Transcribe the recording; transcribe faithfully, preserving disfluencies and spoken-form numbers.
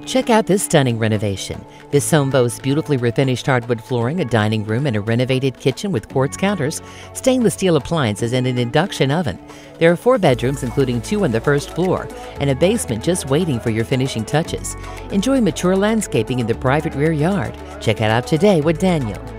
Check out this stunning renovation. This home boasts beautifully refinished hardwood flooring, a dining room, and a renovated kitchen with quartz counters, stainless steel appliances, and an induction oven. There are four bedrooms, including two on the first floor, and a basement just waiting for your finishing touches. Enjoy mature landscaping in the private rear yard. Check it out today with Daniel.